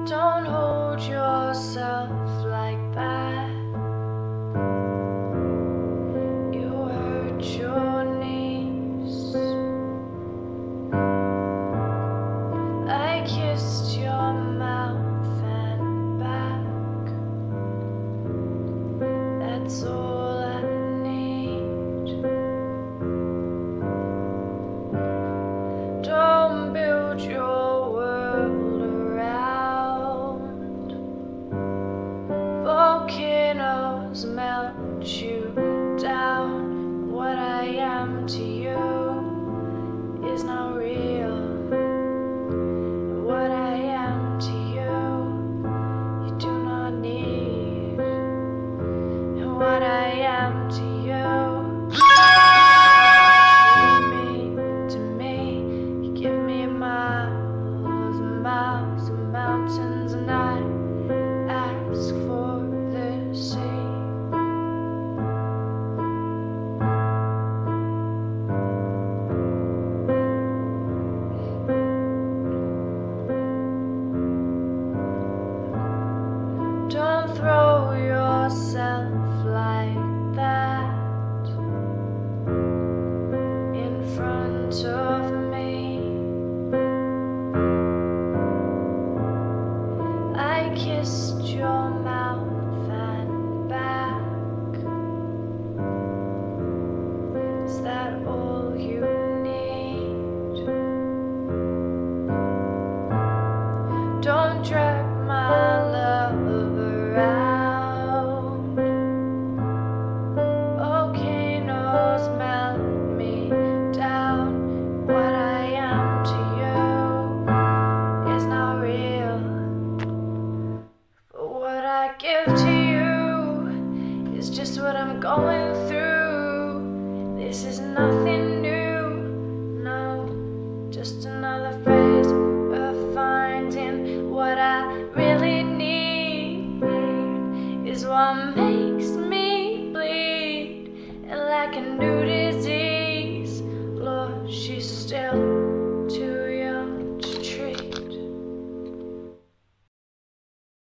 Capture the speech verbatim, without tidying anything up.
Don't hold yourself like that. You hurt your knees. I kissed your mouth and back. That's all I need. Don't build your world around volcanoes, melt you down. What I am to you is not real. What I am to you, you do not need. And what I am to you, you mean to me. You give me miles and miles of mountains, and I ask for the sea. Don't throw yourself like that in front of me. I kissed your mouth and back. Is that all you need? Don't drag my love around. Volcanoes melt me down. What I am to you is not real. But what I give to you is just what I'm going through. This is nothing new, no, just another phase of finding what I really need is what makes me bleed. And like a new